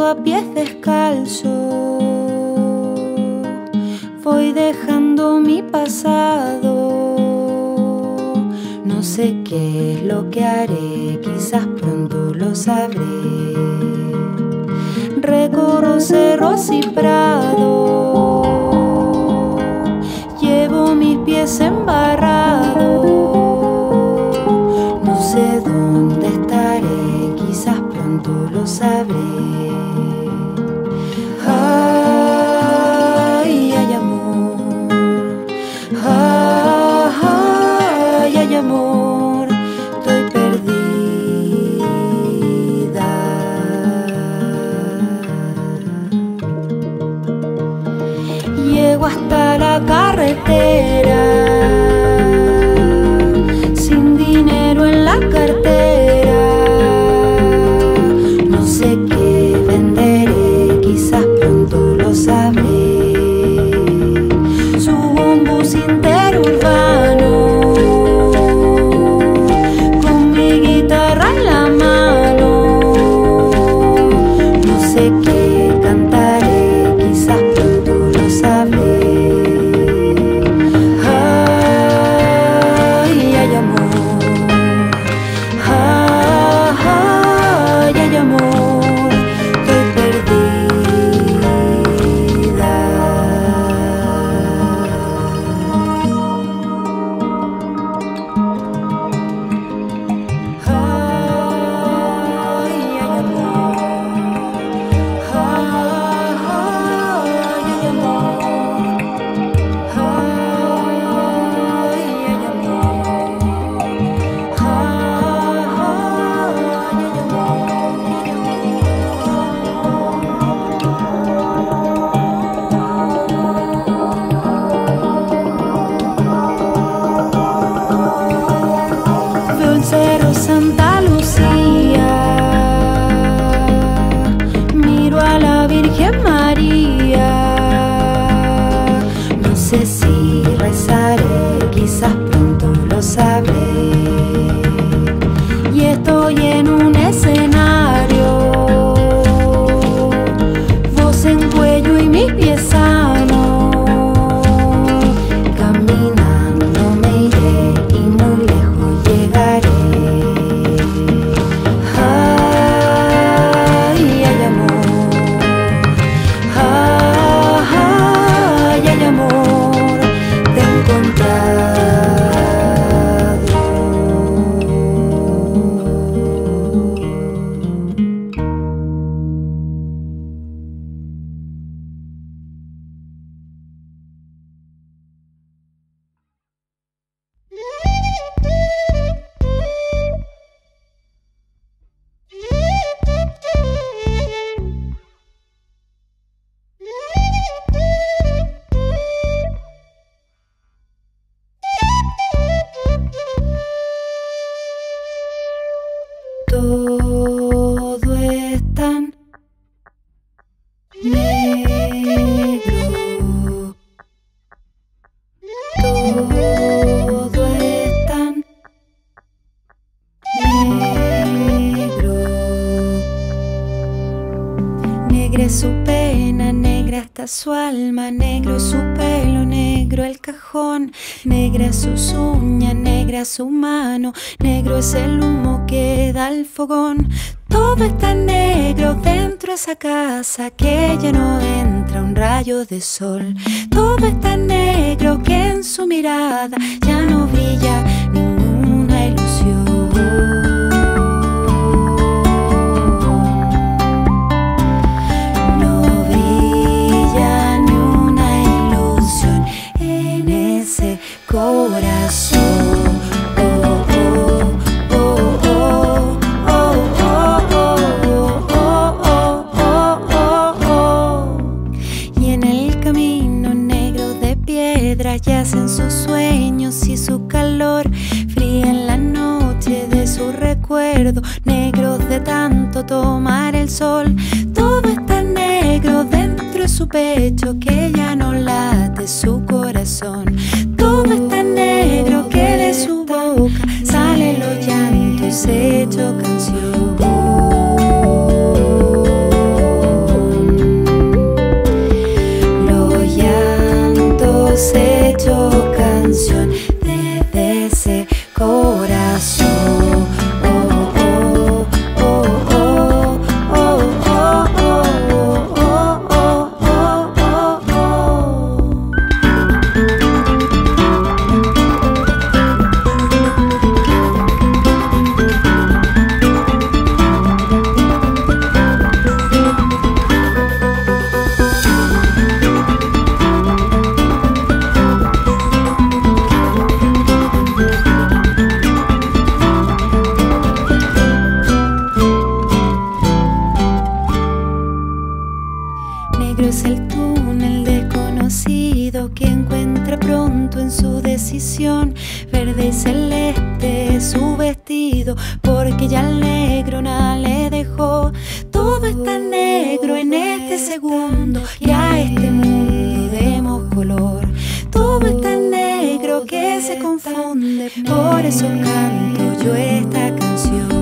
a pies descalzos, voy dejando mi pasado. No sé qué es lo que haré, quizás pronto lo sabré. Recorro cerros y prados, llevo mis pies embarrados. No sé dónde estaré, quizás pronto lo sabré. Ay, ay, amor. Ay, ay, amor. Estoy perdida. Llego hasta la carretera, sin dinero en la cartera. No sé qué venderé, quizás pronto lo sabré. Subo un bus interurbano, con mi guitarra en la mano. No sé qué cantaré, quizás pronto lo sabré. Ay, ay, amor. Ay, ay, amor. Estoy perdida. Ay, ay, amor. Ay, ay, amor. Veo el cerro Santa Lucía, miro a la Virgen María. No sé si rezaré, quizás pronto lo sabré. Y estoy en un escenario, voz en cuello y mis pies sanos. Caminando me iré y muy lejos llegaré. Ay, ay, amor. Ay, ay, amor. Te he encontrado. Todo es tan negro. Todo es tan negro. Negra es su pena, negra está su alma, negro su pelo, negro el cajón, negra sus uñas, negra su mano, negro es el humo que da el fogón. Todo está negro dentro de esa casa, que ya no entra un rayo de sol. Todo está negro, que en su mirada ya no brilla ninguna ilusión. No brilla ni una ilusión en ese corazón. Yacen sus sueños y su calor, fría en la noche de su recuerdo, negros de tanto tomar el sol. Todo está negro dentro de su pecho, que ya no late su corazón. Todo está negro, que de su boca salen los llantos hecho canción. Negro es el túnel desconocido que encuentra pronto en su decisión. Verde y celeste es su vestido, porque ya al negro nada le dejó. Todo está negro en este segundo y a este mundo demos color. Todo está negro que se confunde, por eso canto yo esta canción.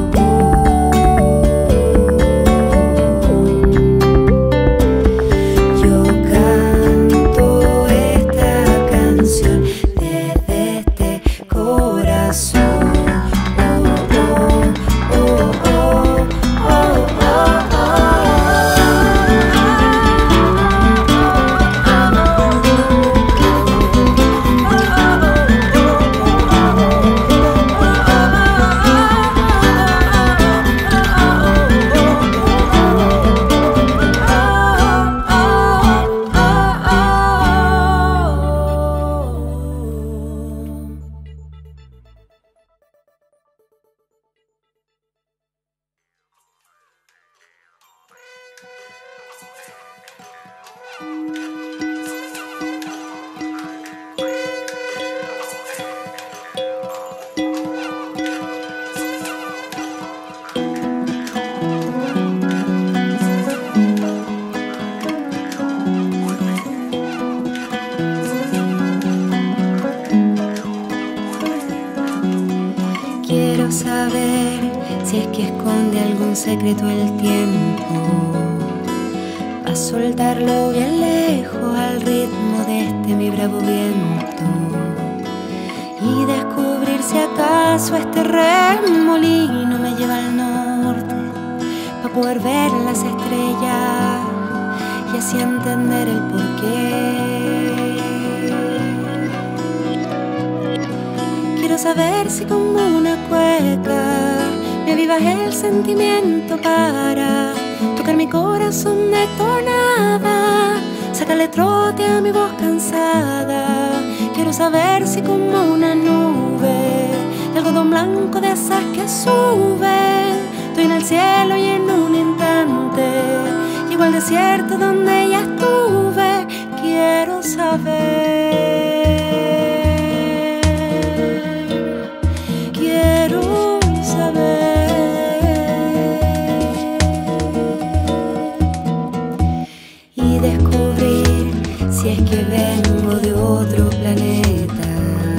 Quiero saber si es que esconde algún secreto el tiempo, a soltarlo bien lejos al ritmo de este mi bravo viento, y descubrir si acaso este remolino me lleva al norte, para poder ver las estrellas y así entender el porqué. Quiero saber si como una cueca me avivas el sentimiento para tocar mi corazón detonada, sacarle trote a mi voz cansada. Quiero saber si como una nube de algodón blanco de esas que suben, estoy en el cielo y en un instante llego al desierto donde ya estuve. Quiero saber. Y descubrir si es que vengo de otro planeta,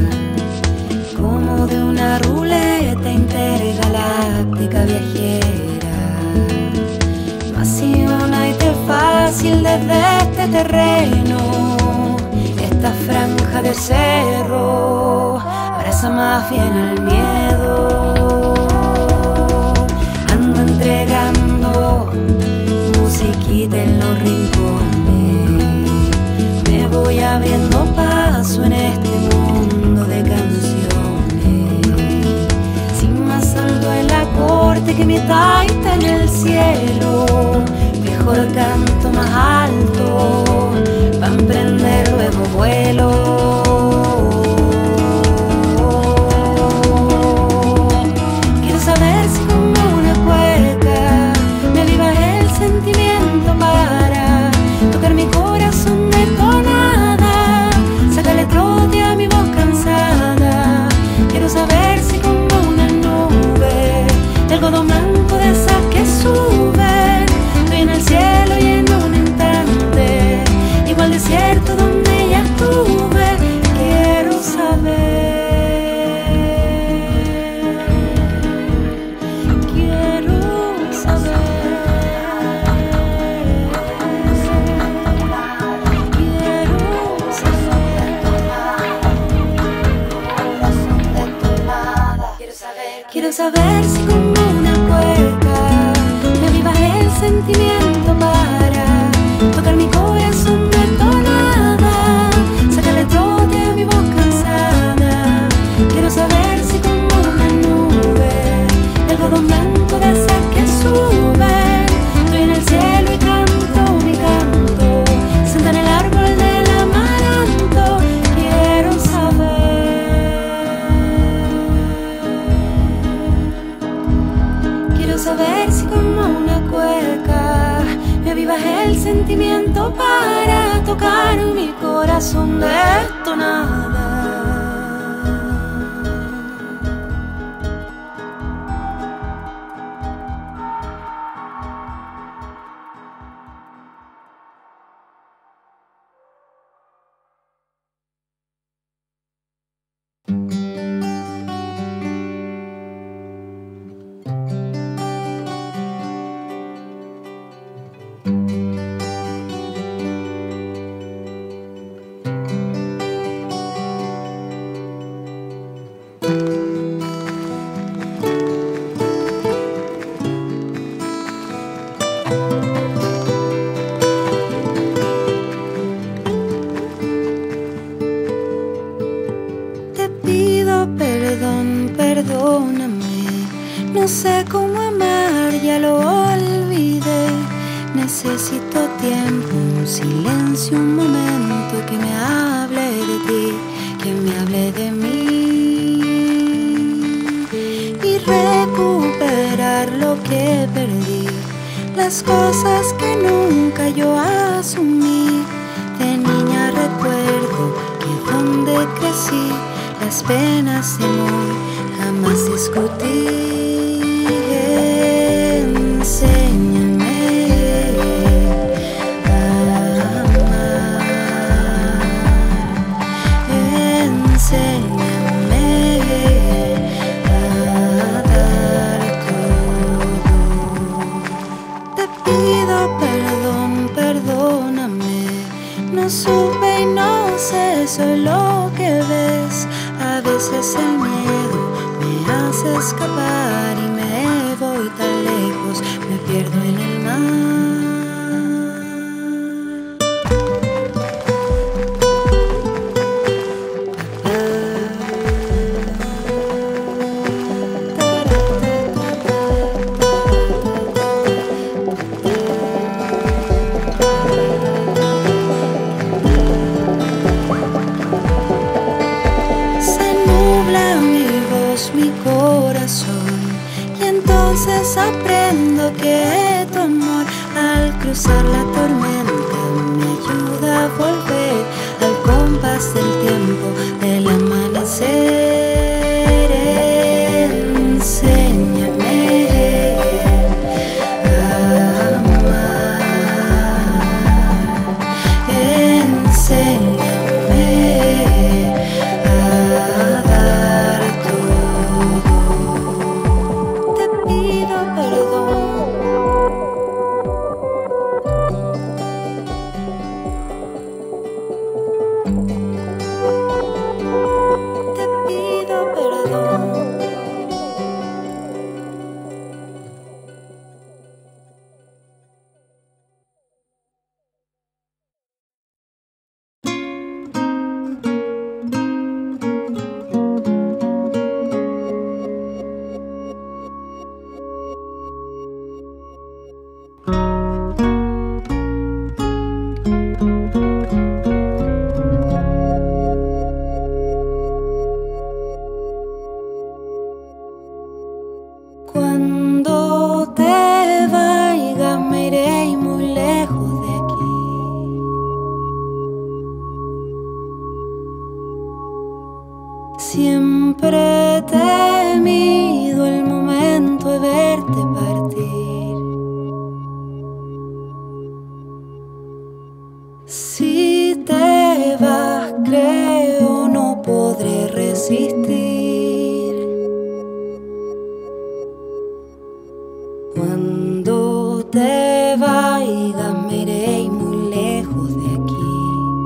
como de una ruleta intergaláctica viajera. No ha sido nada fácil desde este terreno, esta franja de cerro abraza más bien al miedo. Ando entregando musiquita en los rincones, me voy abriendo paso en este mundo de canciones, sin más saldo el acorde que mi taita en el cielo. Mejor canto más alto pa' emprender luego vuelo. Quiero saber si como una cueca me avivas el sentimiento para tocar mi corazón detonada, sacarle trote a mi voz cansada. Quiero saber si como una nube de algodón blanco de esas que suben, estoy en el cielo y en un instante llego al desierto donde ya estuve. Quiero saber. Quiero saber si como una cueca me avivas el sentimiento para tocar mi corazón detonada, sacarle trote a mi voz cansada. Quiero saber si como una nube de algodón blanco de esas que suben, estoy en el cielo y canto mi canto, sentada en el árbol del amaranto. Quiero saber. Quiero saber si como una cueca me avivas el sentimiento viento para tocar mi corazón detonada. No sé cómo amar, ya lo olvidé. Necesito tiempo, un silencio, un momento que me hable de ti, que me hable de mí y recuperar lo que perdí, las cosas que nunca yo asumí. De niña recuerdo que donde crecí, las penas de amor jamás discutí. No supe y no sé, soy lo que ves. A veces el miedo me hace escapar y me voy tan lejos, me pierdo en el mar. Mi corazón, y entonces aprendo que tu amor al cruzar la tormenta me ayuda a volver al compás del tiempo del amanecer. Enséñame a amar, enséñame a dar Cuando te vayas me iré muy lejos de aquí. Siempre he temido el momento de verte partir. Si te vas, creo no podré resistir. Cuando te vayas me iré muy lejos de aquí.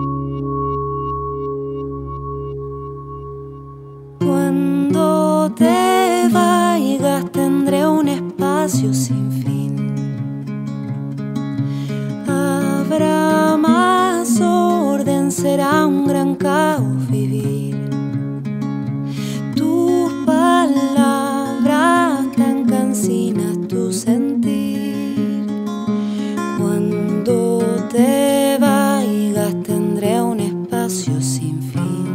Cuando te vayas tendré un espacio sin fin. Habrá más orden, será un gran caos vivir. Tus palabras tan cansinas tu sentir. Cuando te vayas tendré un espacio sin fin.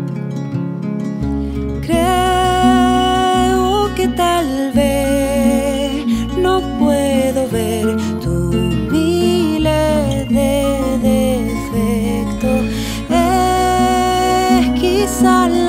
Creo que tal vez no puedo ver tus miles de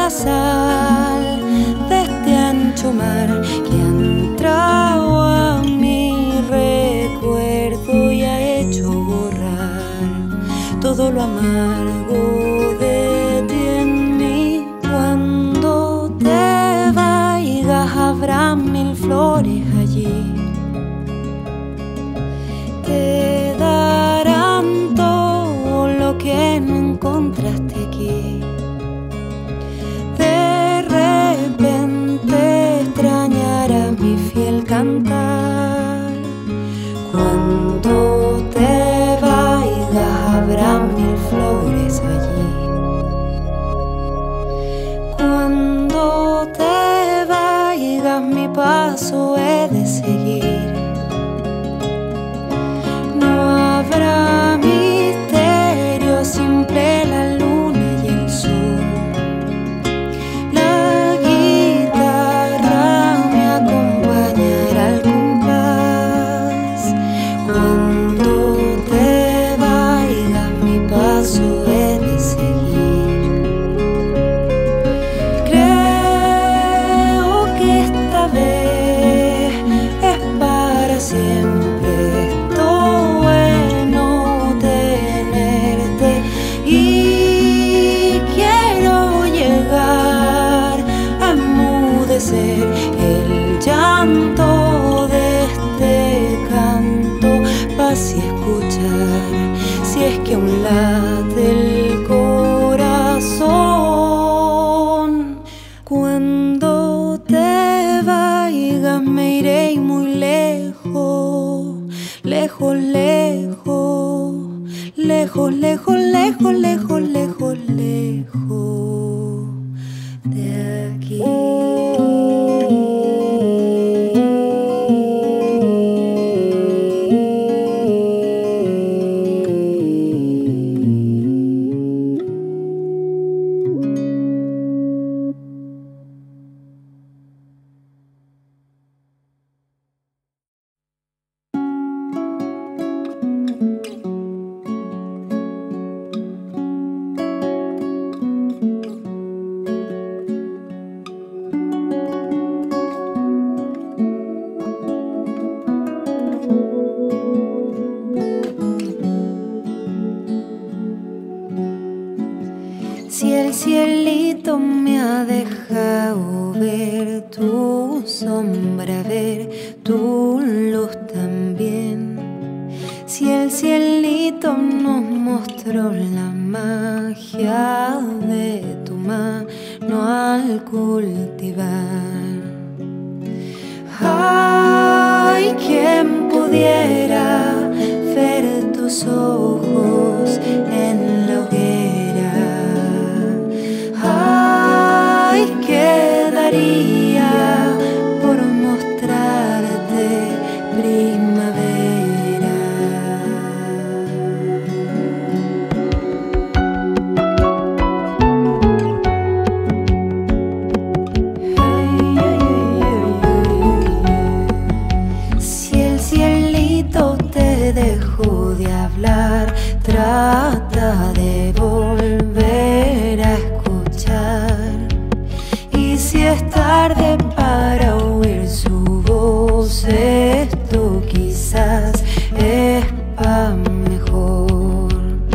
la sal de este ancho mar que ha entrado a mi recuerdo y ha hecho borrar todo lo amargo de ti en mí. Cuando te vayas habrá mil flores allí, te darán todo lo que no encontraste aquí. De repente extrañarás mi fiel cantar. Cuando te vayas habrá mil flores allí. Cuando te vayas mi paso he de seguir. No habrá misterio, simple la luna y el sol. La guitarra me acompañará al compás. Cuando te vayas mi paso he de seguir. Creo que esta vez es para siempre. Esto bueno tenerte y quiero llegar a enmudecer el llanto de este canto, para así escuchar si es que aún late el corazón. Cuando te vayas me iré muy lejos, lejos, lejos, lejos, lejos, lejos, lejos, lejos, lejos de aquí. Si el cielito me ha dejado ver tu sombra, ver tu luz también. Si el cielito nos mostró la magia de tu mano al cultivar. Ay, quien pudiera ver tus ojos en la hoguera. Ay, ¿qué daría por mostrarte primavera? Si el cielito te dejó de hablar, trata de volver a escuchar. Y si es tarde para oír su voz, esto quizás es pa' mejor.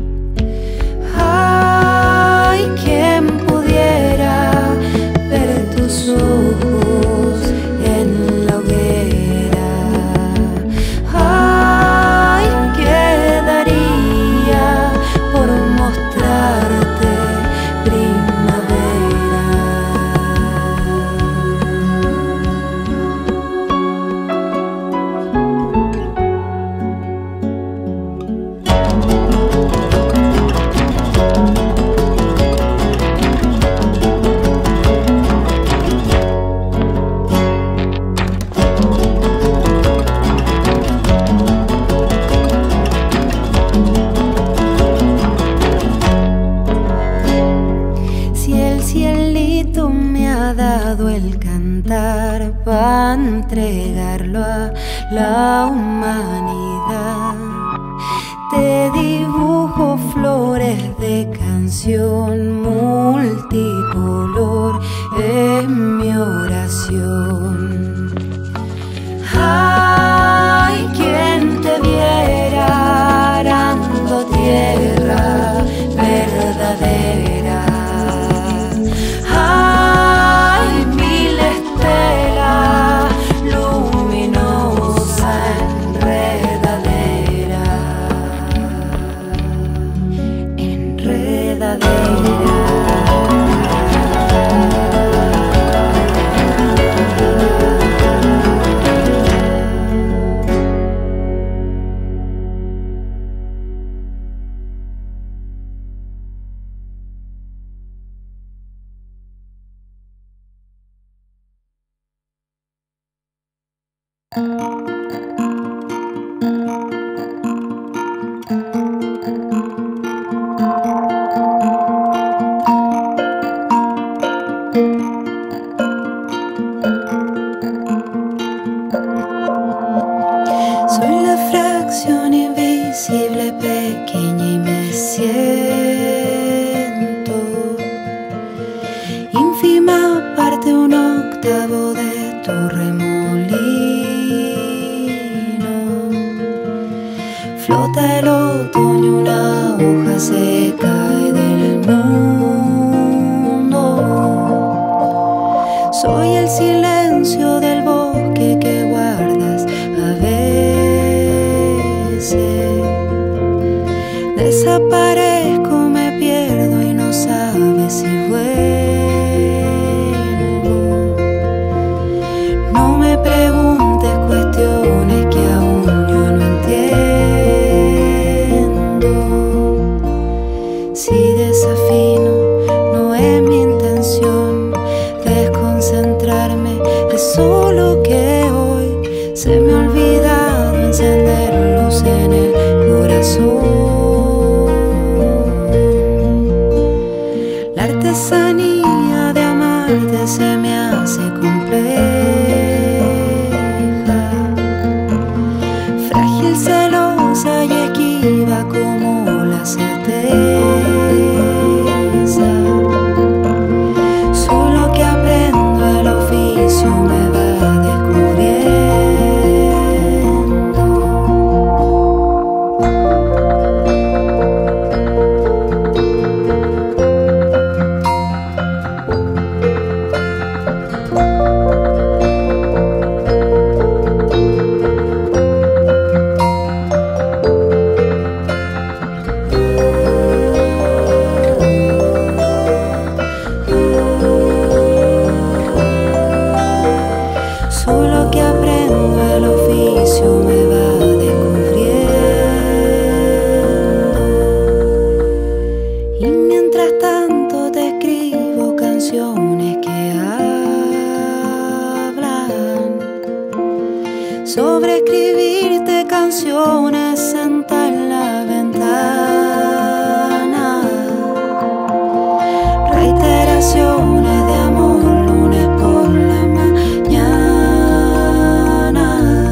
Ay, quien pudiera ver tus ojos en la hoguera. Ay, ¿qué daría por mostrarte primavera? Si el cielito me ha dado el cantar para entregarlo a la humanidad, te dibujo flores de canción multicolor enredadera. Soy la fracción invisible, pequeña y me siento ínfima parte, un octavo de tu remolino. Flota el otoño, una hoja se cae del mundo. Soy el silencio del bosque que guardas a veces. Desaparezco, me pierdo y no sabes si vuelvo. No me preguntes cuestiones que aún yo no entiendo. Si desafino, no es mi intención desconcentrarme, es solo que hoy se me ha olvidado encender luz en el corazón. La artesanía de amarte se me hace compleja, frágil, celosa y esquiva como la certeza. Solo que aprendo el oficio me va descubriendo. Solo que aprendo el oficio me va descubriendo. Y mientras tanto te escribo canciones que hablan sobre escribirte canciones sentada en la ventana. Reiteraciones de amor lunes por la mañana.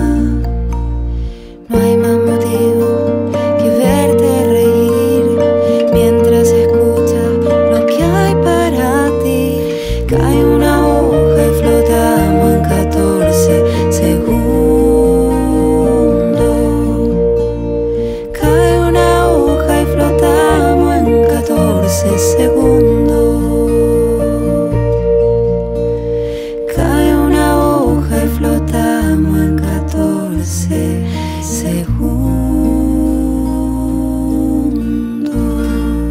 No hay más motivo que verte reír mientras escuchas lo que hay para ti. Cae una hoja y flotamos en 14 segundos. Cae una hoja y flotamos en 14 segundos. Cae una hoja y flotamos en 14 segundos.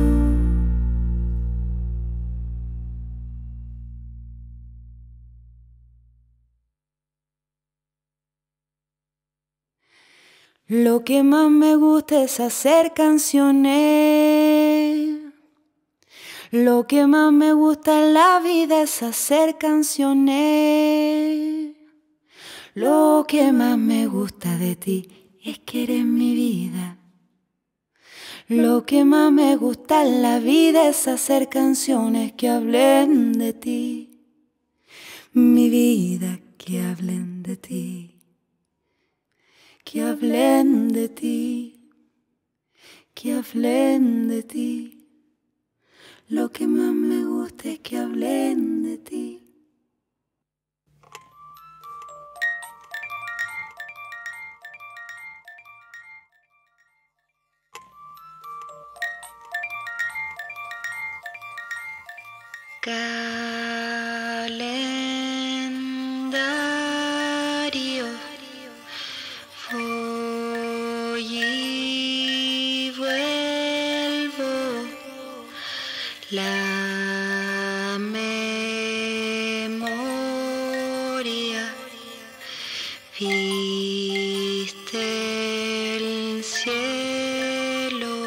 Lo que más me gusta es hacer canciones. Lo que más me gusta en la vida es hacer canciones. Lo que más me gusta de ti es que eres mi vida. Lo que más me gusta en la vida es hacer canciones que hablen de ti. Mi vida, que hablen de ti. Que hablen de ti. Que hablen de ti. Lo que más me gusta es que hablen de ti. Calendario, voy y vuelvo. La memoria viste el cielo,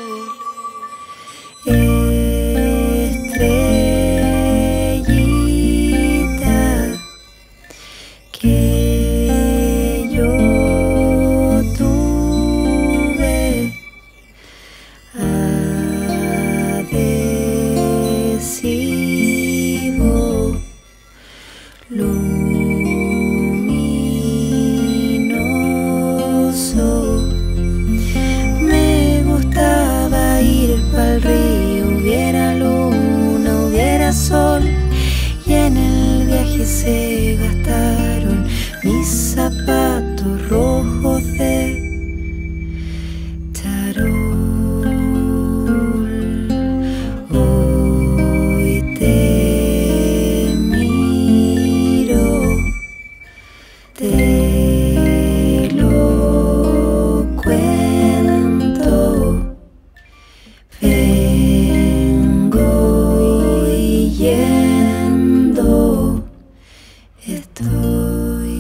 estrellita que yo tuve. Adhesivo luminoso, me gustaba ir pa'l río, hubiera luna, hubiera sol, y en el viaje se gastaron mis zapatos rojos de tarot. Te lo cuento, vengo y yendo estoy.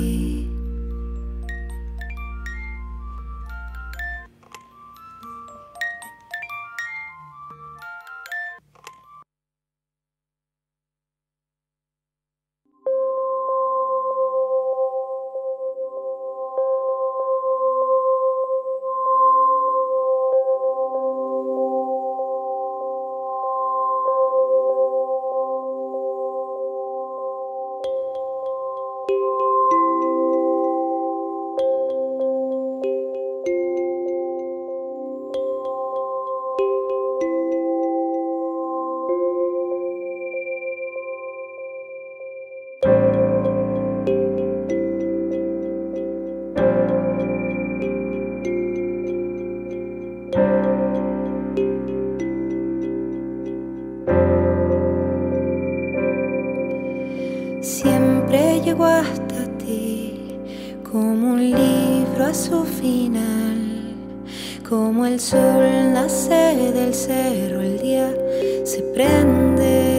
Siempre llego hasta ti como un libro a su final, como el sol nace del cerro, el día se prende.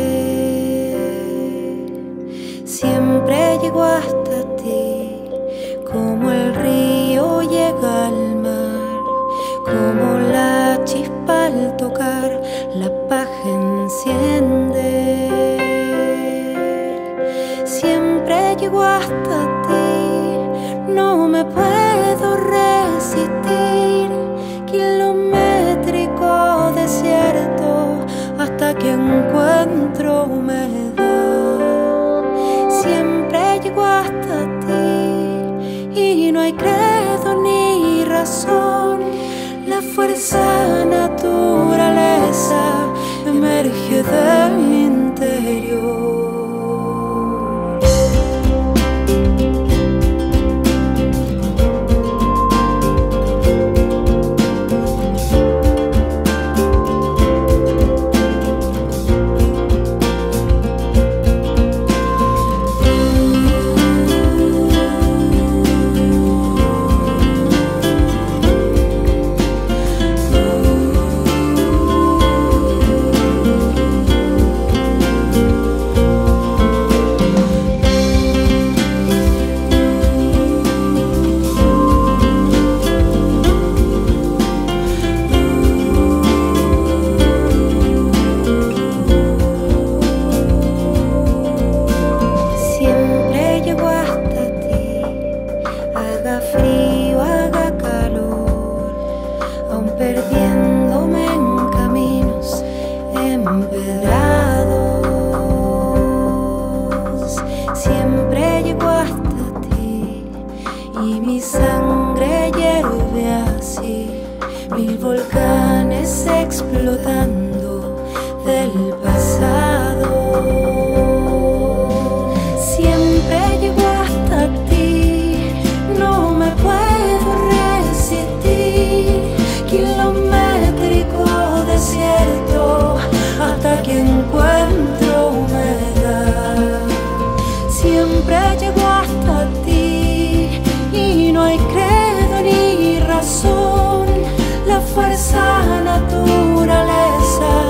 Siempre llego hasta ti como el río llega al mar, como la chispa al tocar la paja enciende. Siempre llego hasta ti, no me puedo resistir. Kilométrico desierto hasta que encuentro humedad. Siempre llego hasta ti y no hay credo ni razón. La fuerza naturaleza emerge de mi interior. Haga frío, haga calor, aún perdiéndome en caminos empedrados. Siempre llego hasta ti y mi sangre hierve así, mil volcanes explotando del pasado. Siempre llego hasta ti, no me puedo resistir. Kilométrico desierto hasta que encuentro humedad. Siempre llego hasta ti y no hay credo ni razón. La fuerza naturaleza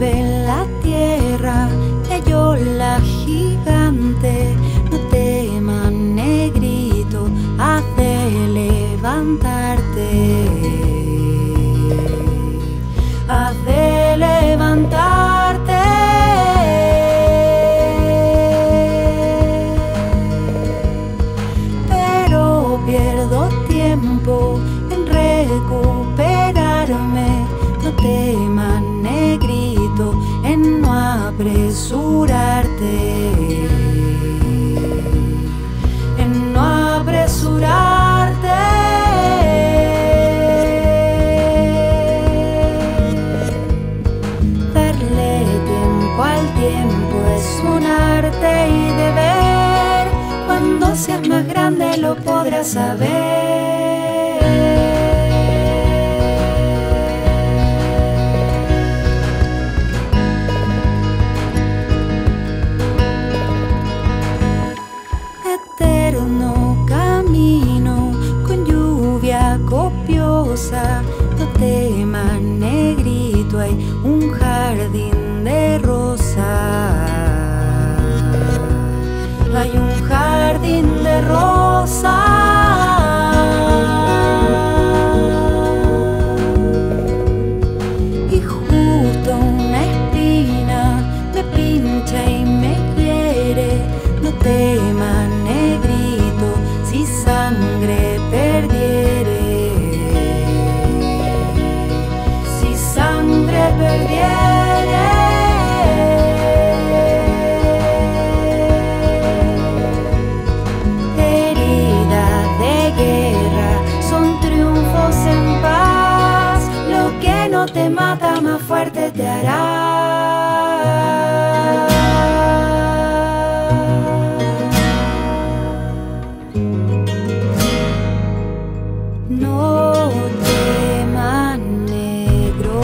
mueve la tierra, cayó la gigante. No temas, negrito, haz de levantarte. Haz de levantarte. Pero pierdo tiempo en recuperarme. No temas, negrito, en no apresurarte. En no apresurarte. Darle tiempo al tiempo es un arte y deber. Cuando seas más grande lo podrás saber. Eterno camino con lluvia copiosa. No temas, negrito, hay un jardín de rosas. Hay un jardín de rosas. Y justo una espina me pincha y me quiere. No temas, negrito, si sangre perdiere. Si sangre perdiere. Heridas de guerra son triunfos en paz. Lo que no te mata más fuerte te hará. No temas, negro.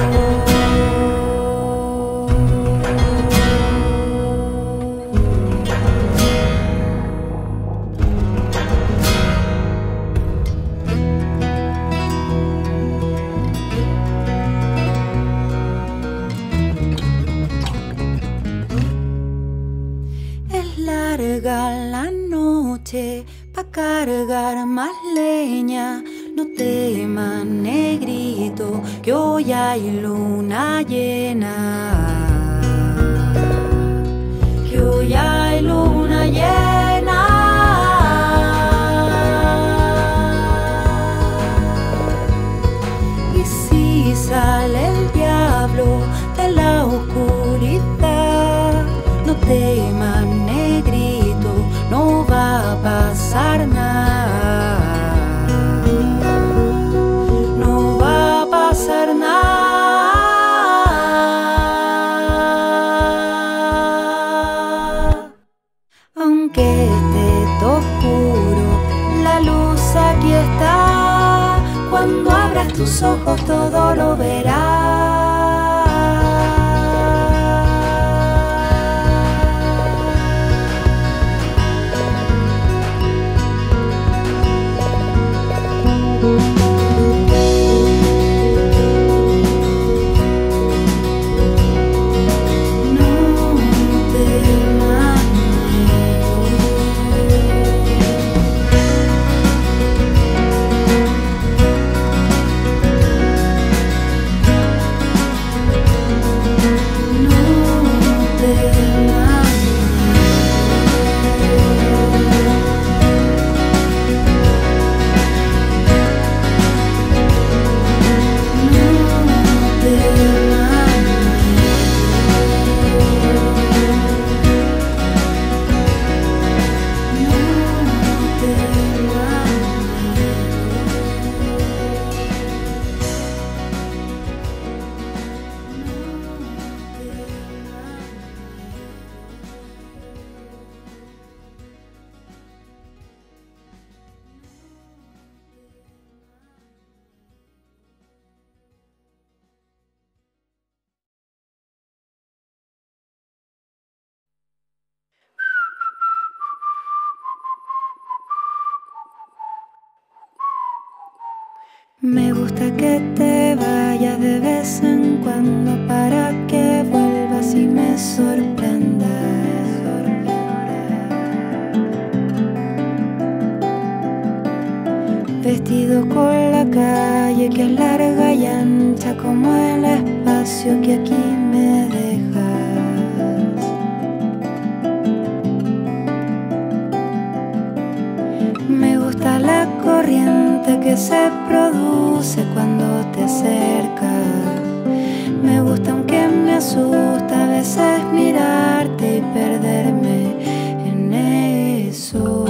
Es larga la noche pa' cargar más leña. No temas, negrito, que hoy hay luna llena. Que hoy hay luna llena. Y si sale el diablo de la oscuridad, no temas, negrito, no va a pasar nada. No va a pasar nada. Aunque esté todo oscuro, la luz aquí está. Cuando abras tus ojos todo lo verás. Me gusta que te vayas de vez en cuando para que vuelvas. y me sorprenda. Vestido con la calle que es larga y ancha como el espacio que aquí me dejas. Me gusta la corriente que se produce cuando te acercas. Me gusta aunque me asusta a veces mirarte y perderme en eso.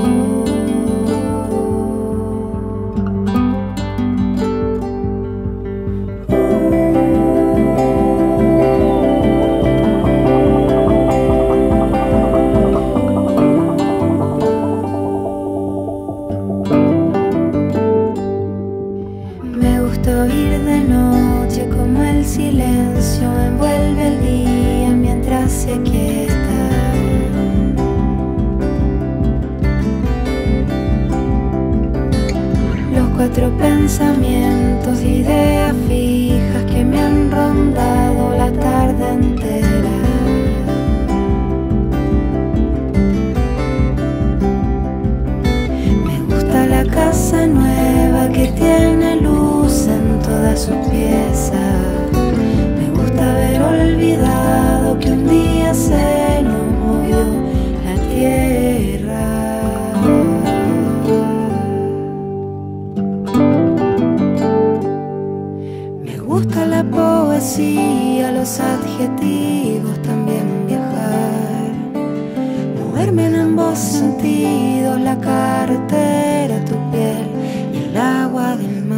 Oír de noche como el silencio envuelve el día mientras se aquieta. Los cuatro pensamientos, ideas fijas que me han rondado la tarde entera. Me gusta la casa nueva que tiene luz en todas sus piezas. Me gusta haber olvidado que un día se nos movió la tierra. Me gusta la poesía, los adjetivos, también viajar. Moverme en ambos sentidos, la carretera, tu piel y el agua del mar.